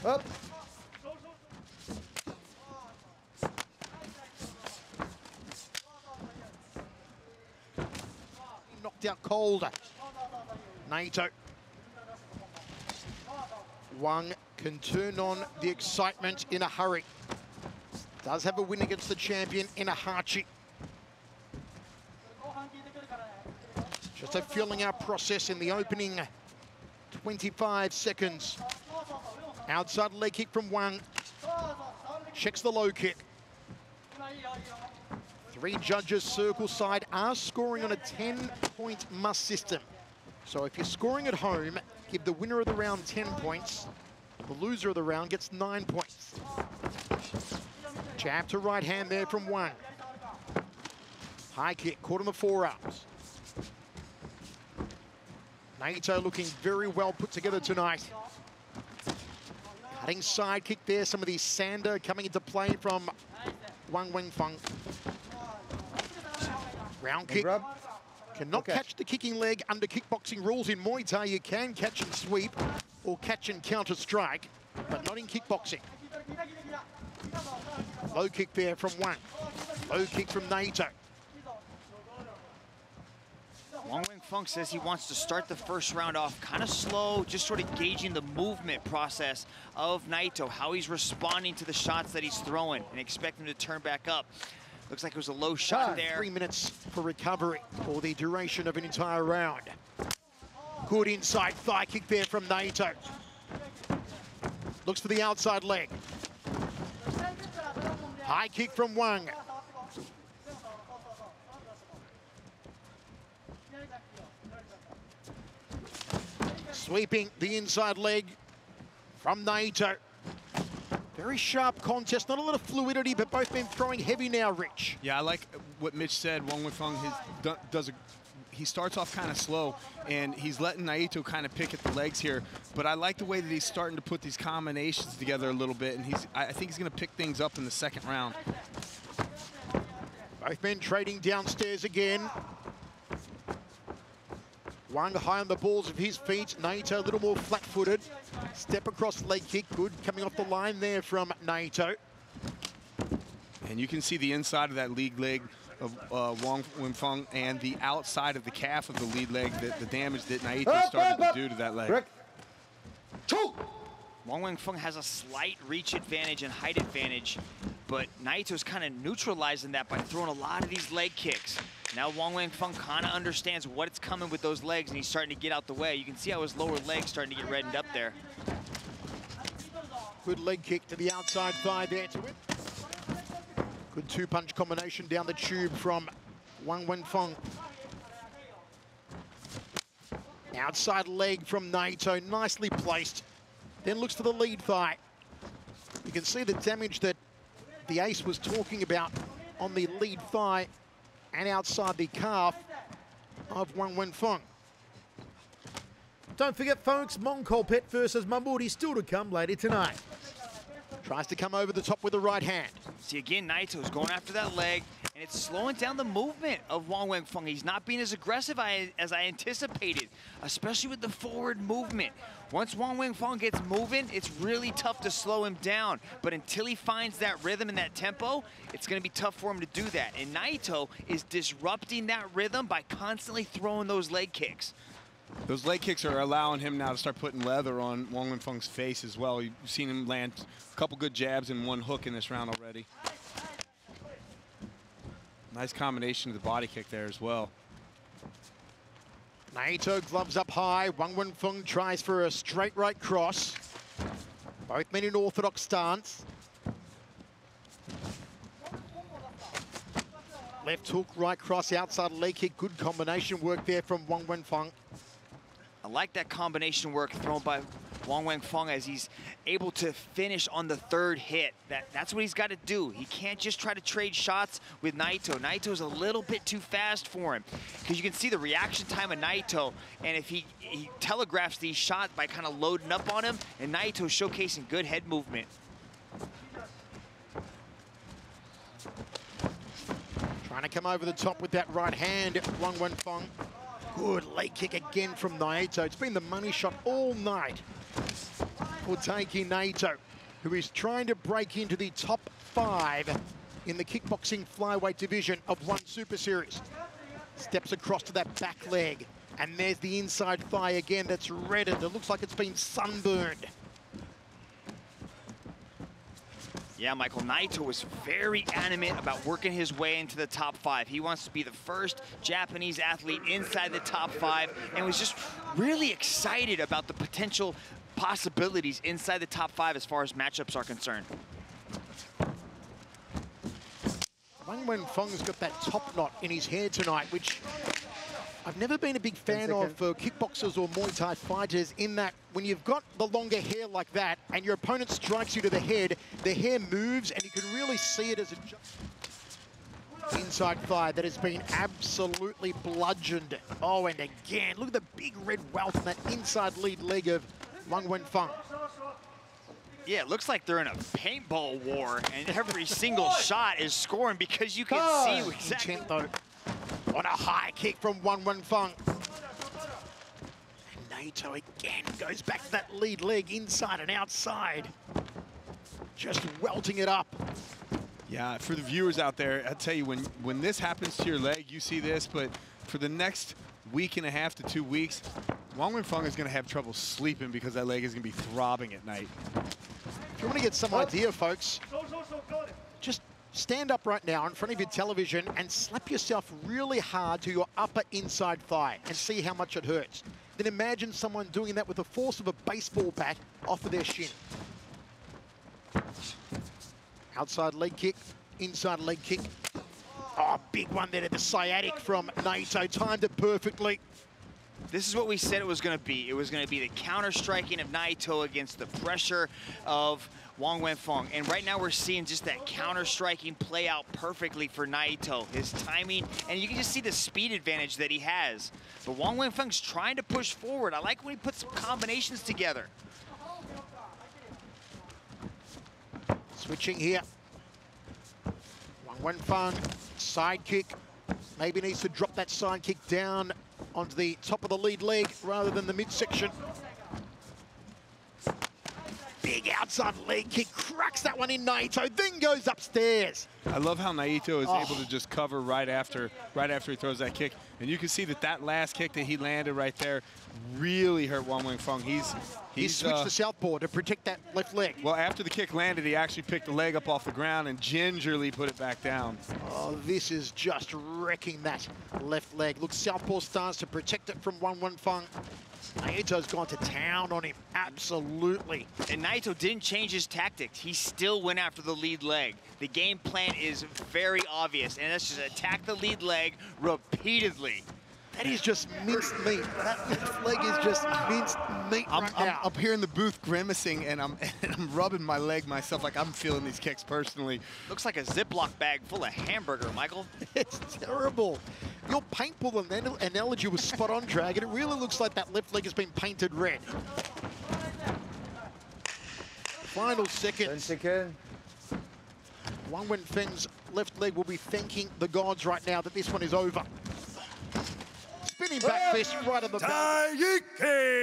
Up. Knocked out cold. Naito. Wang can turn on the excitement in a hurry. Does have a win against the champion in a Hachi. Just a filling out process in the opening 25 seconds. Outside leg kick from Wang. Checks the low kick. 3 judges circle side are scoring on a 10-point must system. So if you're scoring at home, give the winner of the round 10 points. The loser of the round gets 9 points. Jab to right hand there from Wang. High kick, caught on the forearms. Naito looking very well put together tonight. Cutting side kick there, some of these sander coming into play from Wang Wenfeng. Round kick. Cannot catch the kicking leg under kickboxing rules. In Muay Thai, you can catch and sweep or catch and counter strike, but not in kickboxing. Low kick there from Wang. Low kick from Naito. Wang Wenfeng says he wants to start the first round off kind of slow, just sort of gauging the movement process of Naito, how he's responding to the shots that he's throwing, and expect him to turn back up. Looks like it was a low shot there. 3 minutes for recovery for the duration of an entire round. Good inside thigh kick there from Naito. Looks for the outside leg. High kick from Wang. Sweeping the inside leg from Naito. Very sharp contest, not a lot of fluidity, but both men throwing heavy now, Rich. Yeah, I like what Mitch said. Wang Wenfeng he starts off kind of slow, and he's letting Naito kind of pick at the legs here. But I like the way that he's starting to put these combinations together a little bit, and I think he's going to pick things up in the second round. Both men trading downstairs again. Wang high on the balls of his feet. Naito a little more flat-footed. Step across leg kick. Good coming off the line there from Naito. And you can see the inside of that lead leg of Wang Wenfeng and the outside of the calf of the lead leg, the damage that Naito started to do to that leg. Wang Wenfeng has a slight reach advantage and height advantage, but Naito's kind of neutralizing that by throwing a lot of these leg kicks. Now Wang Wenfeng kind of understands what's coming with those legs, and he's starting to get out the way. You can see how his lower leg's starting to get reddened up there. Good leg kick to the outside thigh there to it. Good 2-punch combination down the tube from Wang Wenfeng. Outside leg from Naito, nicely placed. Then looks for the lead thigh. You can see the damage that the ace was talking about on the lead thigh and outside the calf of Wang Wenfeng. Don't forget, folks, Mongkolpet versus Mamudi still to come later tonight. Tries to come over the top with the right hand. See, again, Naito's going after that leg, and it's slowing down the movement of Wang Wenfeng. He's not being as aggressive as I anticipated, especially with the forward movement. Once Wang Wenfeng gets moving, it's really tough to slow him down. But until he finds that rhythm and that tempo, it's going to be tough for him to do that. And Naito is disrupting that rhythm by constantly throwing those leg kicks. Those leg kicks are allowing him now to start putting leather on Wang Wenfeng's face as well. You've seen him land a couple good jabs and 1 hook in this round already. Nice combination of the body kick there as well. Naito gloves up high. Wang Wenfeng tries for a straight right cross. Both men in orthodox stance. Left hook, right cross, outside leg kick. Good combination work there from Wang Wenfeng. I like that combination work thrown by Wang Wenfeng as he's able to finish on the 3rd hit. That's what he's got to do. He can't just try to trade shots with Naito. Naito's a little bit too fast for him, because you can see the reaction time of Naito, and if he telegraphs these shots by kind of loading up on him, and Naito's showcasing good head movement. Trying to come over the top with that right hand, Wang Wenfeng. Good leg kick again from Naito. It's been the money shot all night for Taiki Naito, who is trying to break into the top 5 in the kickboxing flyweight division of One Super Series. Steps across to that back leg, and there's the inside thigh again that's reddened. It looks like it's been sunburned. Yeah, Michael, Naito was very animate about working his way into the top 5. He wants to be the first Japanese athlete inside the top 5, and was just really excited about the potential possibilities inside the top 5 as far as matchups are concerned. Wang Wenfeng's got that top knot in his hair tonight, which I've never been a big fan of for kickboxers or Muay Thai fighters, in that when you've got the longer hair like that and your opponent strikes you to the head, the hair moves and you can really see it as a inside thigh that has been absolutely bludgeoned. Oh, and again, look at the big red welt on that inside lead leg of Wang Wenfeng. Yeah, it looks like they're in a paintball war, and every single shot is scoring because you can see exactly. Though, on a high kick from Wang Wenfeng. And Naito again goes back to that lead leg, inside and outside. Just welting it up. Yeah, for the viewers out there, I'll tell you, when this happens to your leg, you see this, but for the next week and a half to 2 weeks, Wang Wenfeng is going to have trouble sleeping because that leg is going to be throbbing at night. If you want to get some idea, folks, just stand up right now in front of your television and slap yourself really hard to your upper inside thigh and see how much it hurts. Then imagine someone doing that with the force of a baseball bat off of their shin. Outside leg kick, inside leg kick. Oh, big one there to the sciatic from Naito, timed it perfectly. This is what we said it was going to be. It was going to be the counter-striking of Naito against the pressure of Wang Wenfeng. And right now we're seeing just that counter-striking play out perfectly for Naito. His timing, and you can just see the speed advantage that he has. But Wang Wenfeng's trying to push forward. I like when he puts some combinations together. Switching here. Wang Wenfeng, side kick. Maybe needs to drop that side kick down onto the top of the lead leg rather than the midsection. Big outside leg kick, cracks that one in Naito, then goes upstairs. I love how Naito is able to just cover right after he throws that kick. And you can see that last kick that he landed right there really hurt Wang Wenfeng. He switched to southpaw to protect that left leg. Well, after the kick landed, he actually picked the leg up off the ground and gingerly put it back down. Oh, this is just wrecking that left leg. Look, southpaw starts to protect it from Wang Wenfeng. Naito's gone to town on him, absolutely. And Naito didn't change his tactics. He still went after the lead leg. The game plan is very obvious, and that's just attack the lead leg repeatedly. That is just minced meat. That left leg is just minced meat right now. I'm up here in the booth grimacing, and I'm rubbing my leg myself like I'm feeling these kicks personally. Looks like a Ziploc bag full of hamburger, Michael. It's terrible. Your paintball analogy was spot on, Dragon. It really looks like that left leg has been painted red. Final seconds. 10 seconds. Wang Wenfeng's left leg will be thanking the gods right now that this one is over. Spinning back fist right on the back.